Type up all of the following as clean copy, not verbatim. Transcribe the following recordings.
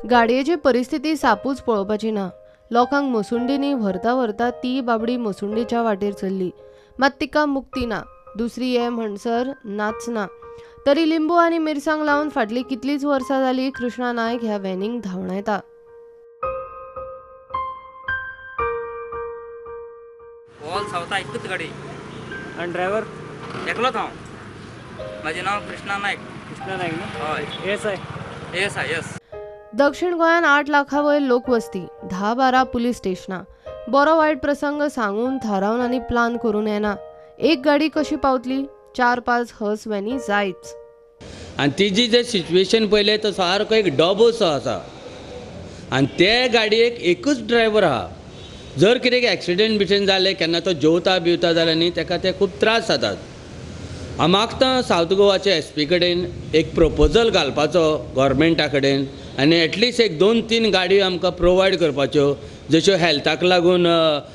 गाडयेची परिस्थिती सापूच पळोवपाची ना। लोकांक मसुंडींनी व्हरता व्हरता ती बाबडी मसुंडेच्या वाटेर चल्ली, मात तिका मुक्ती ना। दुसरी ये म्हणसर नाच ना। तरी लिंबू आनी मिरसांग लावन फाटली कितलीच वर्सां जाली कृष्णा नायक ह्या व्हॅनीक धांवडायता। ऑल सावता एकूच गाडी आणि ड्रायव्हर एकलोच हांव। माझे नाव कृष्णा नायक। कृष्णा नायक न्हू? हय एएसआय यस। दक्षिण गोंयान 8 लाखा वयर लोकवस्ती, 10-12 पुलीस स्टेशनां, बरो वायट प्रसंग सांगून थारावन आनी प्लान करून येना। एक गाडी कशी पावतली? 4-5 हर्स व्हॅनी जायच। आणि तिजी जे सिच्युएशन पळयलें तो सारको एक डबो सो आसा आनी ते गाडयेक एकूच ड्रायव्हर आहा। जर कितें एक्सिडेंट बिक्सिडेंट जालें केन्ना तो जेवता बिवता जाल्यार न्ही तेका ते खूब त्रास जातात। हांव मागता सावथ गोवाचे एसपी कडेन एक प्रपोजल घालपाचो गव्हर्मेंटा कडेन आनी एटलिस्ट एक 2-3 गाडयो आमकां प्रोवायड करपाच्यो, जश्यो हेल्थाक लागून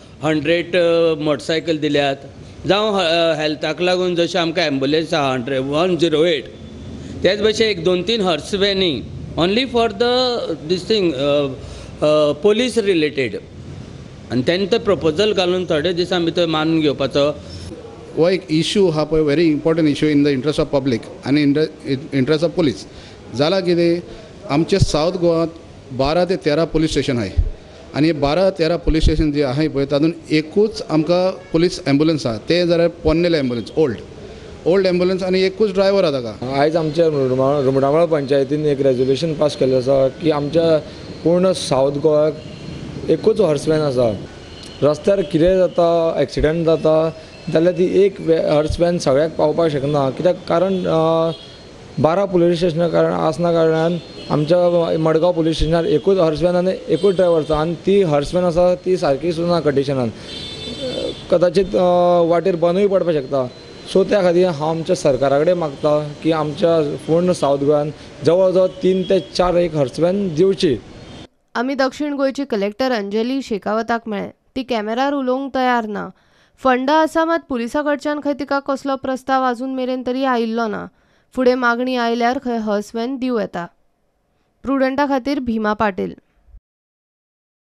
100 मोटरसायकल दिल्यात, जावं हेल्थाक लागून जश्यो आमकां एम्बुलन्स आहा 108, तेच भशेन एक 2-3 हॉर्स व्हॅनी only for this thing police related, आनी तेन्ना तो प्रपोजल घालून थोडे दिसां भितर मानून घेवपाचो। हो एक इश्यू हा पळय very important issue in the interest of public आनी इंट्रस्ट ऑफ पुलीस। जालां कितें आमचे सावथ गोवात 12 ते 13 पुलीस स्टेशन आहाय आनी 12-13 पुलीस स्टेशन जे आहाय पळय तातूंत एकूच आमकां पुलीस एम्बुलन्स आहा, ते जाल्यार पोन्नेले एम्बुलन्स ओल्ड एम्बुलन्स आनी एकूच ड्रायव्हर आहा ताका। आयज आमच्या रुमडामळ पंचायतीन एक रेजोल्युशन पास केल्लें आसा की आमच्या पूर्ण सावथ गोवाक एकूच हॉर्स व्हॅन आसा। रस्त्यार कितें जाता, एक्सिडेंट जाता जाल्यार ती एक हॉर्स व्हॅन सगळ्याक पावपाक शकना, कित्याक कारण 12 पुलीस स्टेशनां कारण आसना कारणान आमच्या मडगांव पुलीस स्टेशनार एकूच हॉर्स व्हॅन आनी एकूच ड्रायव्हर आसा आनी ती हॉर्स व्हॅन आसा ती सारकी सुद्दां ना कंडिशनान, कदाचित वाटेर बंदूय पडपाक शकता। सो त्या खातीर हांव आमच्या सरकारा कडेन मागता की आमच्या पूर्ण सावथ गोंयान जवळ जवळ 3 ते 4 एक हॉर्स व्हॅन दिवची। आमी दक्षिण गोंयची कलेक्टर अंजली शेखावताक मेळ्ळे, ती कॅमेरार उलोवंक तयार ना। फंड आसा मात पुलिसा कडच्यान खंय तिका कसलो प्रस्ताव आजून मेरेन तरी आयिल्लो ना। फुडें मागणी आयल्यार खंय हर्स व्हॅन दिवं येता। प्रुडंटा खातीर भीमा पाटील।